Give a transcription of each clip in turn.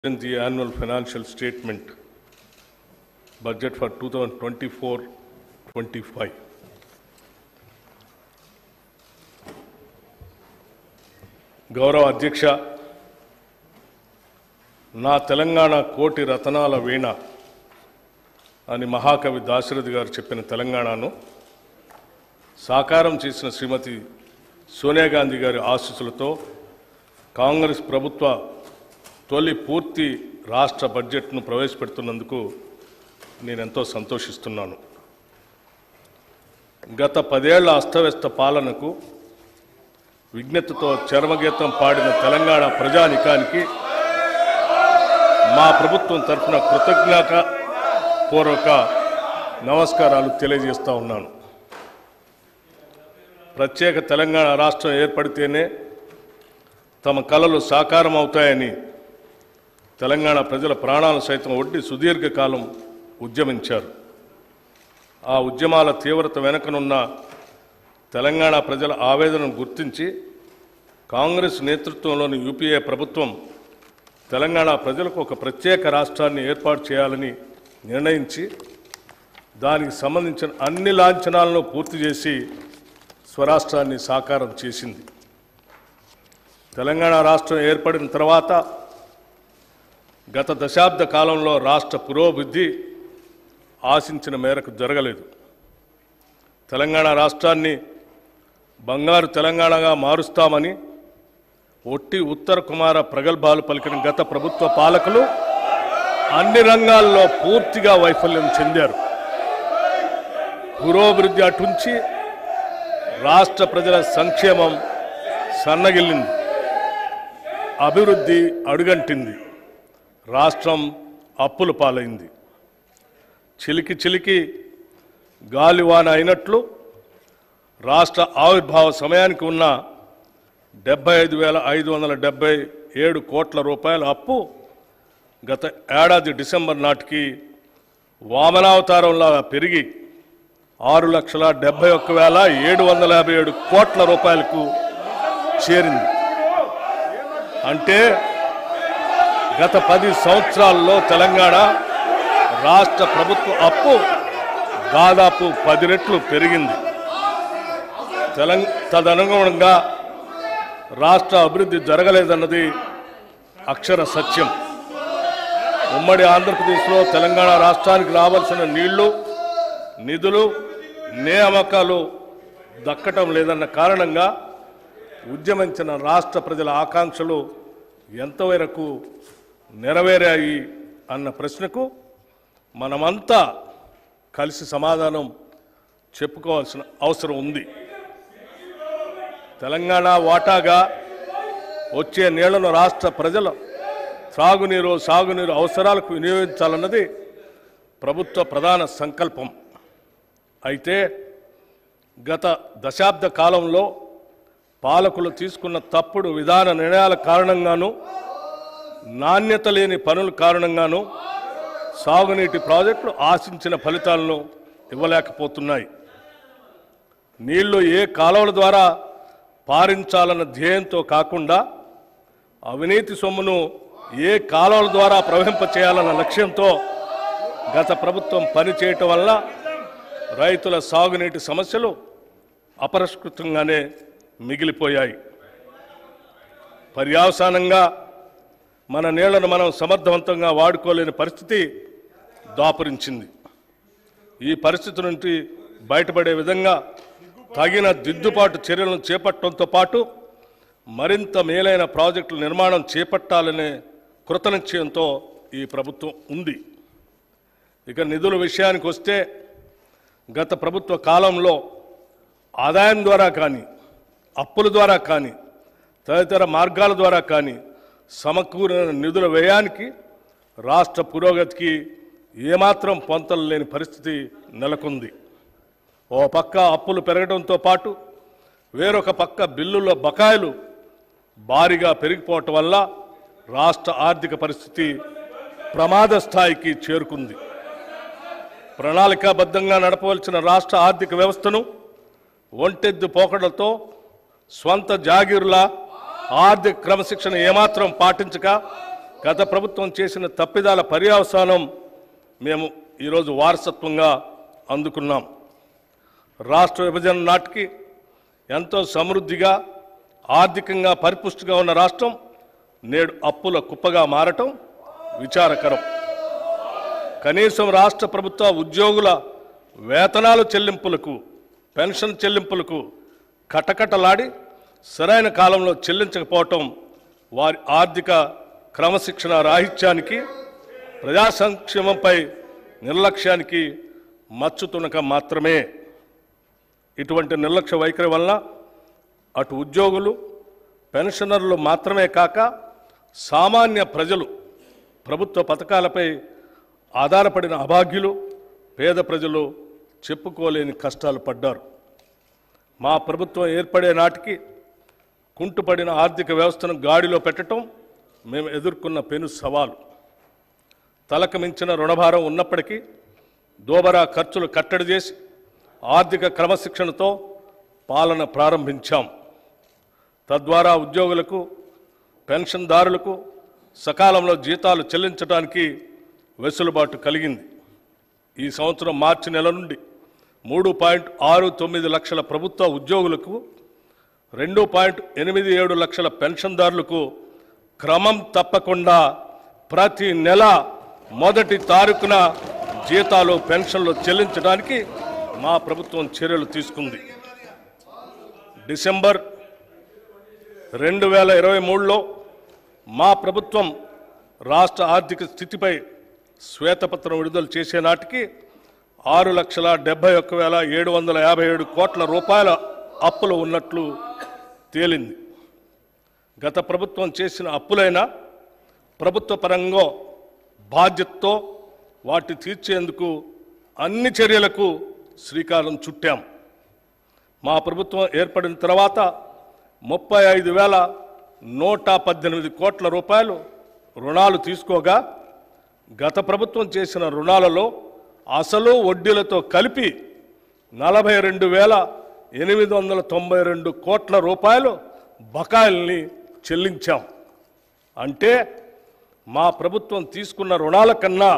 In the annual financial statement budget for 2024-25. గౌరవ అధ్యక్ష, నా తెలంగాణ కోటి రతనాల వీణ అని మహాకవి దాశరథి గారు చెప్పిన తెలంగాణను సాకారం చేసిన శ్రీమతి సోనియా గాంధీ గారి ఆశీస్సులతో కాంగ్రెస్ ప్రభుత్వ తొలి పూర్తి రాష్ట్ర బడ్జెట్ను ప్రవేశపెడుతున్నందుకు నేను ఎంతో సంతోషిస్తున్నాను. గత 10 ఏళ్ల అస్తవ్యస్త పాలనకు విజ్ఞతతో చరమగీతం పాడిన తెలంగాణ ప్రజానికానికి మా ప్రభుత్వం తరఫున కృతజ్ఞతాపూర్వక నమస్కారాలు తెలియజేస్తా ఉన్నాను. ప్రత్యేక తెలంగాణ రాష్ట్రం ఏర్పడితేనే తమ కలలు సాకారం అవుతాయని తెలంగాణ ప్రజల ప్రాణాలు సైతం ఒడ్డి సుదీర్ఘకాలం ఉద్యమించారు. ఆ ఉద్యమాల తీవ్రత వెనుకనున్న తెలంగాణ ప్రజల ఆవేదనను గుర్తించి కాంగ్రెస్ నేతృత్వంలోని యూపీఏ ప్రభుత్వం తెలంగాణ ప్రజలకు ఒక ప్రత్యేక రాష్ట్రాన్ని ఏర్పాటు చేయాలని నిర్ణయించి దానికి సంబంధించిన అన్ని లాంఛనాలను పూర్తి చేసి స్వరాష్ట్రాన్ని సాకారం చేసింది. తెలంగాణ రాష్ట్రం ఏర్పడిన తర్వాత గత దశాబ్ద కాలంలో రాష్ట్ర పురోభివృద్ధి ఆశించిన మేరకు జరగలేదు. తెలంగాణ రాష్ట్రాన్ని బంగారు తెలంగాణగా మారుస్తామని ఒట్టి ఉత్తర కుమార ప్రగల్భాలు పలికిన గత ప్రభుత్వ పాలకులు అన్ని రంగాల్లో పూర్తిగా వైఫల్యం చెందారు. పురోభివృద్ధి అటుంచి రాష్ట్ర ప్రజల సంక్షేమం సన్నగిల్లింది, అభివృద్ధి అడుగంటింది, రాష్ట్రం అప్పుల పాలైంది. చిలికి చిలికి గాలివాన అయినట్లు రాష్ట్ర ఆవిర్భావ సమయానికి ఉన్న 75,577 కోట్ల రూపాయల అప్పు గత ఏడాది డిసెంబర్ నాటికి వామనావతారంలా పెరిగి 6,71,757 కోట్ల రూపాయలకు చేరింది. అంటే గత 10 సంవత్సరాల్లో తెలంగాణ రాష్ట్ర ప్రభుత్వ అప్పు దాదాపు 10 రెట్లు పెరిగింది. తదనుగుణంగా రాష్ట్ర అభివృద్ధి జరగలేదన్నది అక్షర సత్యం. ఉమ్మడి ఆంధ్రప్రదేశ్లో తెలంగాణ రాష్ట్రానికి రావాల్సిన నీళ్లు, నిధులు, నియామకాలు దక్కటం లేదన్న కారణంగా ఉద్యమించిన రాష్ట్ర ప్రజల ఆకాంక్షలు ఎంతవరకు నెరవేరాయి అన్న ప్రశ్నకు మనమంతా కలిసి సమాధానం చెప్పుకోవాల్సిన అవసరం ఉంది. తెలంగాణ వాటాగా వచ్చే నీళ్లను రాష్ట్ర ప్రజల త్రాగునీరు, సాగునీరు అవసరాలకు వినియోగించాలన్నది ప్రభుత్వ ప్రధాన సంకల్పం. అయితే గత దశాబ్ద కాలంలో పాలకులు తీసుకున్న తప్పుడు విధాన నిర్ణయాల కారణంగాను, నాణ్యత లేని పనుల కారణంగాను సాగునీటి ప్రాజెక్టులు ఆశించిన ఫలితాలను ఇవ్వలేకపోతున్నాయి. నీళ్లు ఏ కాలువల ద్వారా పారించాలన్న ధ్యేయంతో కాకుండా అవినీతి సొమ్మును ఏ కాలువల ద్వారా ప్రవహింపచేయాలన్న లక్ష్యంతో గత ప్రభుత్వం పనిచేయటం వల్ల రైతుల సాగునీటి సమస్యలు అపరిష్కృతంగానే మిగిలిపోయాయి. పర్యవసానంగా మన నీళ్లను మనం సమర్థవంతంగా వాడుకోలేని పరిస్థితి దాపురించింది. ఈ పరిస్థితి నుండి బయటపడే విధంగా తగిన దిద్దుబాటు చర్యలను చేపట్టడంతో పాటు మరింత మేలైన ప్రాజెక్టుల నిర్మాణం చేపట్టాలనే కృతనిశ్చయంతో ఈ ప్రభుత్వం ఉంది. ఇక నిధుల విషయానికి వస్తే గత ప్రభుత్వ కాలంలో ఆదాయం ద్వారా కానీ, అప్పుల ద్వారా కానీ, తదితర మార్గాల ద్వారా కానీ సమకూరిన నిధుల వ్యయానికి రాష్ట్ర పురోగతికి ఏమాత్రం పొంతలు లేని పరిస్థితి నెలకొంది. ఓ పక్క అప్పులు పెరగడంతో పాటు వేరొక పక్క బిల్లుల బకాయిలు భారీగా పెరిగిపోవటం వల్ల రాష్ట్ర ఆర్థిక పరిస్థితి ప్రమాద స్థాయికి చేరుకుంది. ప్రణాళికాబద్ధంగా నడపవలసిన రాష్ట్ర ఆర్థిక వ్యవస్థను ఒంటెద్దు పోకడలతో స్వంత జాగీరుల ఆర్థిక క్రమశిక్షణ ఏమాత్రం పాటించక గత ప్రభుత్వం చేసిన తప్పిదాల పర్యవసానం మేము ఈరోజు వారసత్వంగా అందుకున్నాం. రాష్ట్ర విభజన నాటికి ఎంతో సమృద్ధిగా ఆర్థికంగా పరిపుష్టిగా ఉన్న రాష్ట్రం నేడు అప్పుల కుప్పగా మారటం విచారకరం. కనీసం రాష్ట్ర ప్రభుత్వ ఉద్యోగుల వేతనాల చెల్లింపులకు, పెన్షన్ చెల్లింపులకు కటకటలాడి సరైన కాలంలో చెల్లించకపోవటం వారి ఆర్థిక క్రమశిక్షణ రాహిత్యానికి, ప్రజా సంక్షేమంపై నిర్లక్ష్యానికి మచ్చుతునక మాత్రమే. ఇటువంటి నిర్లక్ష్య వైఖరి వలన అటు ఉద్యోగులు, పెన్షనర్లు మాత్రమే కాక సామాన్య ప్రజలు, ప్రభుత్వ పథకాలపై ఆధారపడిన అభాగ్యులు, పేద ప్రజలు చెప్పుకోలేని కష్టాలు పడ్డారు. మా ప్రభుత్వం ఏర్పడే నాటికి కుంటుపడిన ఆర్థిక వ్యవస్థను గాడిలో పెట్టడం మేము ఎదుర్కొన్న పెను సవాలు. తలకు మించిన రుణభారం ఉన్నప్పటికీ దోబరా ఖర్చులు కట్టడి చేసి ఆర్థిక క్రమశిక్షణతో పాలన ప్రారంభించాం. తద్వారా ఉద్యోగులకు, పెన్షన్దారులకు సకాలంలో జీతాలు చెల్లించడానికి వెసులుబాటు కలిగింది. ఈ సంవత్సరం మార్చి నెల నుండి 3.69 లక్షల ప్రభుత్వ ఉద్యోగులకు, 2.87 లక్షల పెన్షన్దారులకు క్రమం తప్పకుండా ప్రతి నెల మొదటి తారీఖున జీతాలు, పెన్షన్లు చెల్లించడానికి మా ప్రభుత్వం చర్యలు తీసుకుంది. డిసెంబర్ 2023లో మా ప్రభుత్వం రాష్ట్ర ఆర్థిక స్థితిపై శ్వేతపత్రం విడుదల చేసే నాటికి 6,71,757 కోట్ల రూపాయల అప్పులు ఉన్నట్లు తేలింది. గత ప్రభుత్వం చేసిన అప్పులైనా ప్రభుత్వ పరంగా బాధ్యతతో వాటి తీర్చేందుకు అన్ని చర్యలకు శ్రీకారం చుట్టాం. మా ప్రభుత్వం ఏర్పడిన తర్వాత 35,118 కోట్ల రూపాయలు రుణాలు తీసుకోగా, గత ప్రభుత్వం చేసిన రుణాలలో అసలు వడ్డీలతో కలిపి 42,892 కోట్ల రూపాయలు బకాయిల్ని చెల్లించాం. అంటే మా ప్రభుత్వం తీసుకున్న రుణాల కన్నా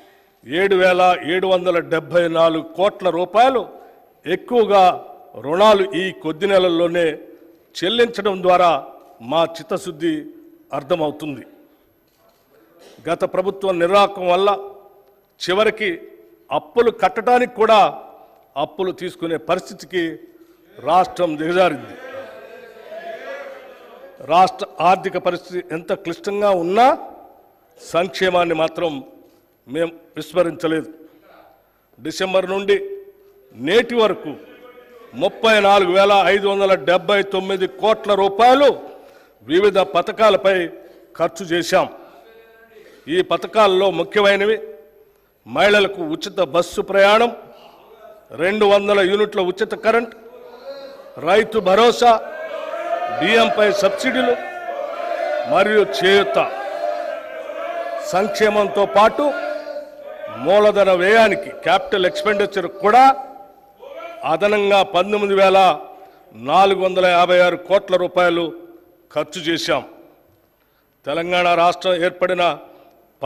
7,774 కోట్ల రూపాయలు ఎక్కువగా రుణాలు ఈ కొద్ది నెలల్లోనే చెల్లించడం ద్వారా మా చిత్తశుద్ధి అర్థమవుతుంది. గత ప్రభుత్వం నిర్వాహకం వల్ల చివరికి అప్పులు కట్టడానికి కూడా అప్పులు తీసుకునే పరిస్థితికి రాష్ట్రం దిగజారింది. రాష్ట్ర ఆర్థిక పరిస్థితి ఎంత క్లిష్టంగా ఉన్నా సంక్షేమాన్ని మాత్రం మేము విస్మరించలేదు. డిసెంబర్ నుండి నేటి వరకు 34,579 కోట్ల రూపాయలు వివిధ పథకాలపై ఖర్చు చేశాం. ఈ పథకాల్లో ముఖ్యమైనవి మహిళలకు ఉచిత బస్సు ప్రయాణం, 200 యూనిట్ల ఉచిత కరెంట్, రైతు భరోసా, బియ్యంపై సబ్సిడీలు మరియు చేయూత. సంక్షేమంతో పాటు మూలధన వ్యయానికి, క్యాపిటల్ ఎక్స్పెండిచర్ కూడా అదనంగా 19,456 కోట్ల రూపాయలు ఖర్చు చేశాం. తెలంగాణ రాష్ట్రం ఏర్పడిన